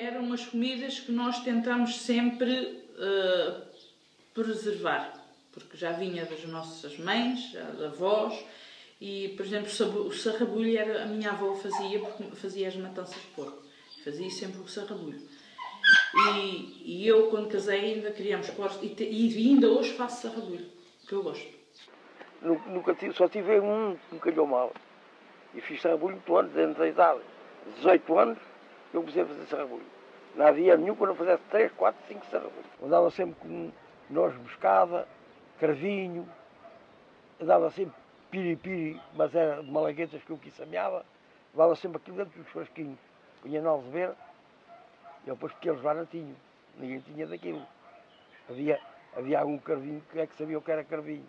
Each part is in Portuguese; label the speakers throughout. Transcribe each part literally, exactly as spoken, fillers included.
Speaker 1: eram umas comidas que nós tentamos sempre uh, preservar, porque já vinha das nossas mães, das avós, e, por exemplo, o sarrabulho era, a minha avó fazia, porque fazia as matanças de porco, fazia sempre o sarrabulho. E, e eu, quando casei, ainda criámos porcos, e, e ainda hoje faço sarrabulho, que eu gosto.
Speaker 2: Nunca tive, só tive um que me calhou mal, e fiz sarrabulho todo ano, dentro da idade, dezoito anos, eu comecei a fazer sarrabulho. Não havia nenhum quando eu fizesse três, quatro, cinco sarrabulhos. Andava sempre com noz moscada, carvinho, andava sempre piripiri, mas era de malaguetas que eu quis semeava, levava sempre aquilo dentro dos frasquinhos. Punha na alveira, e depois porque eles lá não tinham, ninguém tinha daquilo. Havia, havia algum carvinho que é que sabia o que era carvinho.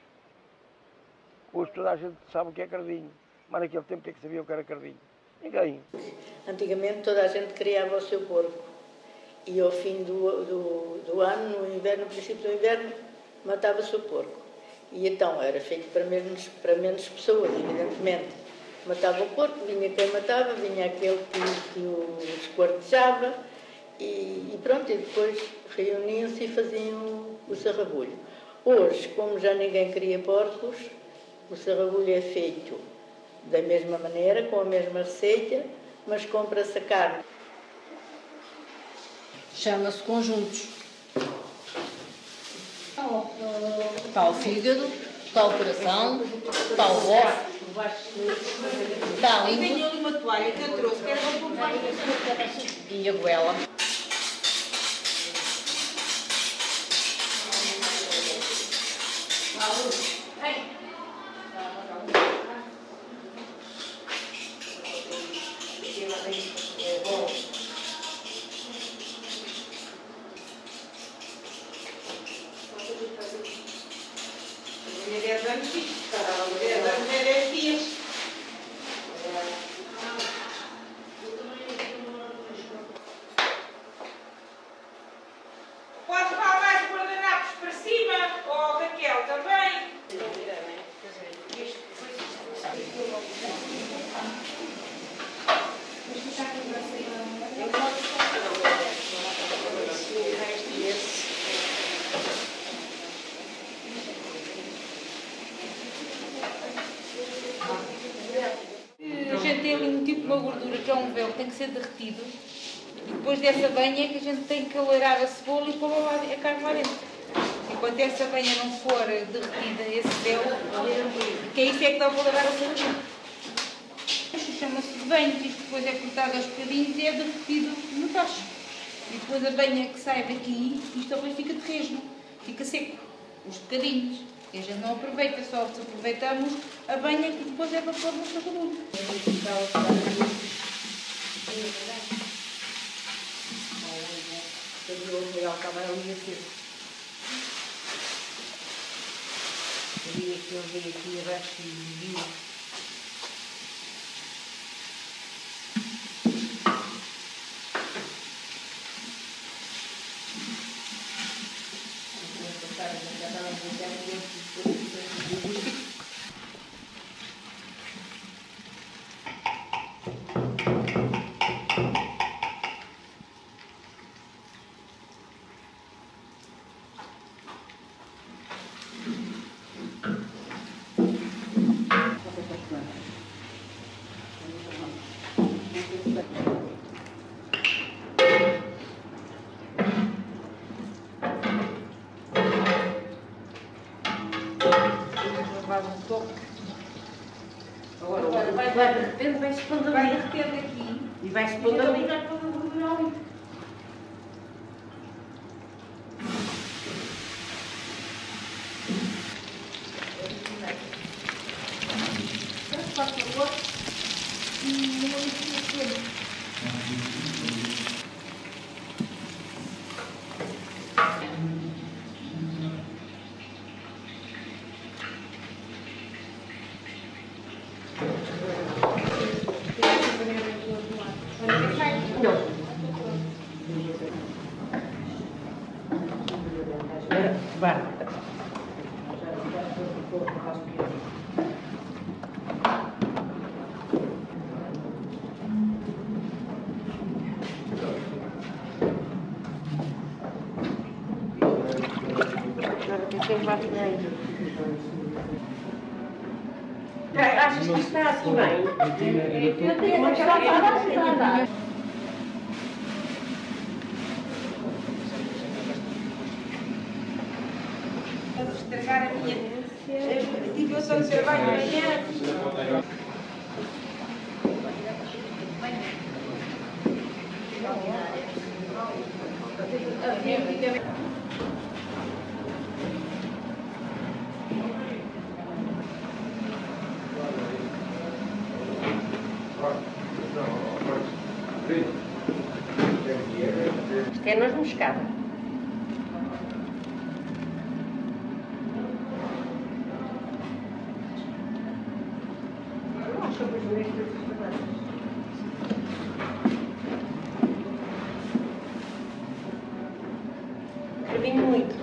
Speaker 2: Hoje toda a gente sabe o que é carvinho, mas naquele tempo que é que sabia o que era carvinho? Ninguém.
Speaker 3: Antigamente toda a gente criava o seu porco e ao fim do, do, do ano, no inverno, no princípio do inverno, matava-se o porco. E então era feito para menos, para menos pessoas, evidentemente. Matava o porco, vinha quem matava, vinha aquele que, que o esquartejava e, e pronto, e depois reuniam-se e faziam o sarrabulho. Hoje, como já ninguém cria porcos, o sarrabulho é feito da mesma maneira, com a mesma receita, mas compra-se a carne.
Speaker 4: Chama-se conjuntos. Está o fígado, está o coração, está o osso, está a língua.
Speaker 5: Tenho ali uma toalha que eu trouxe, que era para pôr mais.
Speaker 4: E a goela.
Speaker 5: dez anos fixe, caramba, dez anos é dez dias. Pode levar mais guardanapos para cima, ou Raquel também. A gente tem ali um tipo de uma gordura que é um véu que tem que ser derretido e depois dessa banha é que a gente tem que aleirar a cebola e pôr a carne lá dentro. Enquanto essa banha não for derretida, esse véu, que é isso é que dá para aleirar a cebola. Chama-se de banho, isto depois é cortado aos bocadinhos e é derretido no tacho. E depois a banha que sai daqui, isto depois fica de resno, fica seco, os bocadinhos. E a gente não aproveita, só aproveitamos a banha que depois é para pôr no sarrabulho.
Speaker 4: Sabia que eu veio aqui abaixo e viu.
Speaker 5: Agora vai derretendo, vai-se pondo ali. Vai derretendo aqui.
Speaker 4: E vai-se pondo ali.
Speaker 5: Por favor. E eu vou
Speaker 4: Vai.
Speaker 6: tempo à frente. Achas que está assim bem? Eu tenho uma cara.
Speaker 5: Vamos estragar a minha. Tive eu só de trabalho de manhã.
Speaker 6: Isto é noz moscada. Fervinho muito.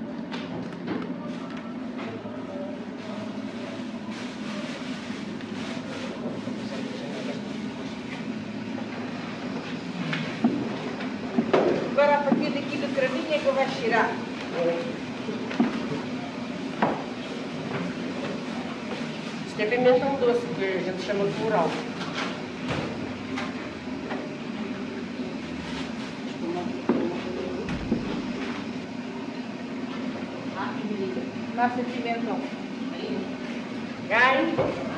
Speaker 5: Agora, a partir daqui do cravinho é que eu vou tirar.
Speaker 6: Isto é pimentão doce, que a gente chama de floral.
Speaker 5: Massa de pimentão.
Speaker 6: Gai.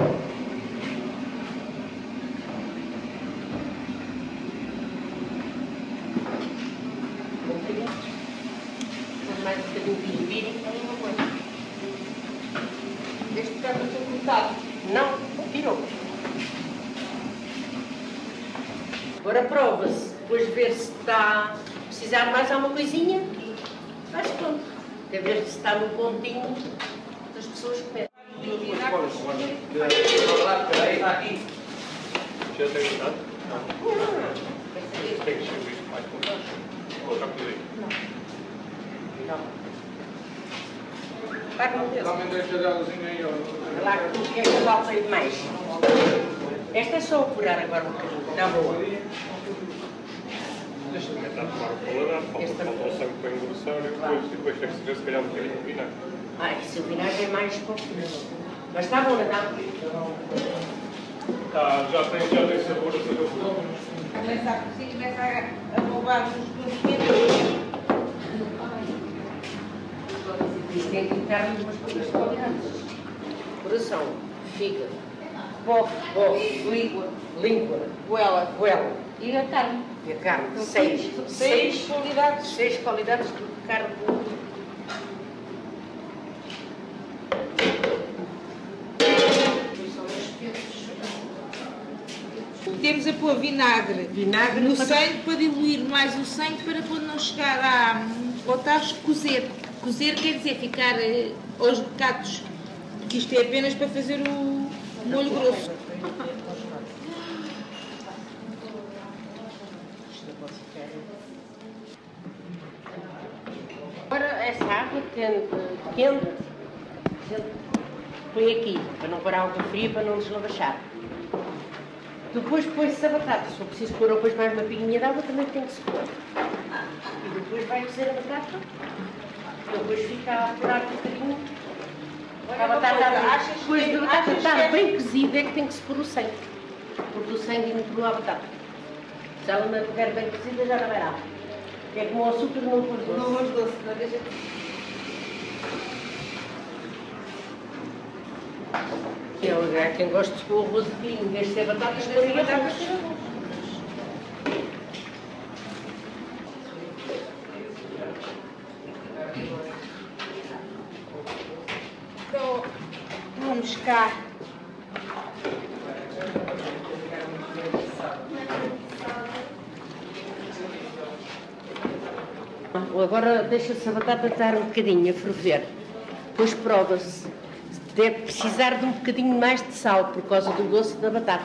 Speaker 6: Mais um bocadinho de gingembre.
Speaker 5: Este bocado eu estou cortado.
Speaker 6: Não, tirou. Agora prova-se, depois ver se está a precisar de mais alguma coisinha. Faz pronto. Até ver se está no pontinho das pessoas comerem.
Speaker 7: Está aqui. Já tem gostado? Não. Tem que ser visto mais com baixo. Ou já pedi?
Speaker 6: Não. Vai com Deus.
Speaker 7: Também deixa delazinho aí, ó.
Speaker 6: Lá que tu queres que falta aí demais. Esta é só apurar agora um bocadinho. Está boa.
Speaker 7: Deixa-me tentar tomar o paladar, falta falta o sangue para engrossar e depois, e depois tem que ser se calhar um bocadinho de vinagre.
Speaker 6: Ai, se o vinagre é mais pouco. Mas está bom, não está?
Speaker 7: Tá, já tem, já tem sabor a saber.
Speaker 5: Começa a cozinhar, começa a, a roubar os condimentos.
Speaker 6: Isto tem que estar umas coisas qualidades. Coração, fígado, bofe, bofe, língua, língua, goela, goela.
Speaker 5: E a carne.
Speaker 6: E a carne,
Speaker 5: Então,
Speaker 6: seis.
Speaker 5: seis, seis qualidades.
Speaker 6: Seis qualidades de carne.
Speaker 5: Temos a pôr vinagre,
Speaker 6: Vinagre
Speaker 5: no
Speaker 6: para-
Speaker 5: sangue para diluir mais o sangue para quando não chegar a, ao tacho cozer. Cozer quer dizer ficar eh, aos bocados, que isto é apenas para fazer o molho grosso.
Speaker 6: Agora essa água quente, quente, a gente põe aqui, para não pôr água fria, para não deslavajar. Depois põe-se a batata. Se for preciso pôr depois mais uma pinguinha de água, também tem que se pôr. E depois vai cozer a batata. E depois fica a apurar um bocadinho. A batata,
Speaker 5: achas
Speaker 6: depois
Speaker 5: que-
Speaker 6: da batata
Speaker 5: achas
Speaker 6: estar
Speaker 5: que é-
Speaker 6: bem cozida é que tem que se pôr o sangue. Porque o sangue inclui a batata. Se ela não estiver bem cozida, já não vai nada. É como o açúcar no arroz doce.
Speaker 5: No arroz doce, não deixa.
Speaker 6: Eu, há quem gosta de pôr o arroz aqui, em vez de ter batatas, põe batatas.
Speaker 5: Então, vamos cá.
Speaker 6: Agora deixa-se a batata estar um bocadinho a ferver. Depois prova-se. Deve precisar de um bocadinho mais de sal por causa do doce da batata.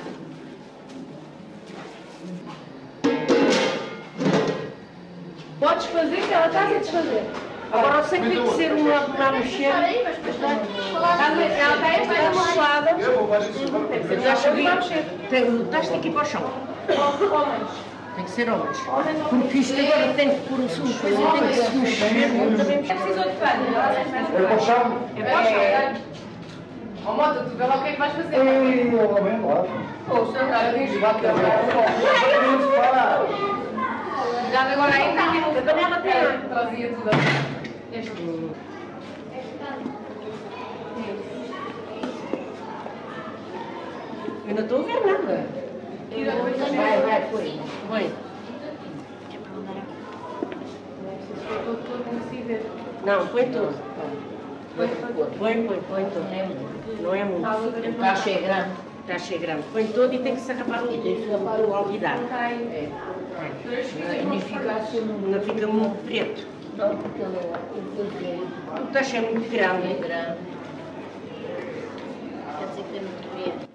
Speaker 8: Podes fazer que ela está a desfazer.
Speaker 6: Agora eu sei que tem que ser uma, uma mexer.
Speaker 8: Ela está esta amoçada.
Speaker 6: Eu já cheguei. Tem- Botaste aqui para o chão. tem que ser homens. Porque isto agora tem que pôr o sumo, coisa tem que se mexer.
Speaker 8: É preciso de pano.
Speaker 2: É para o chão?
Speaker 8: É para o chão. Ó, Mota, tu vê lá o que é que vais fazer.
Speaker 2: Ei, eu bem lá.
Speaker 8: Poxa, cara, diz lá que já agora aí está a panela tem. Trazia tudo. Este.
Speaker 6: Eu não estou a ver nada. Vai, vai, põe. Põe. Não, põe tudo. Põe, põe, põe, põe tudo. Não é muito.
Speaker 3: Está cheio grande.
Speaker 6: Está cheio grande. Põe tudo e tem que se arrapar o olvidar.
Speaker 3: Não fica assim.
Speaker 6: Não fica muito preto.
Speaker 3: Não, porque o
Speaker 6: O tacho é muito grande.
Speaker 3: é grande. Quer dizer que é muito grande.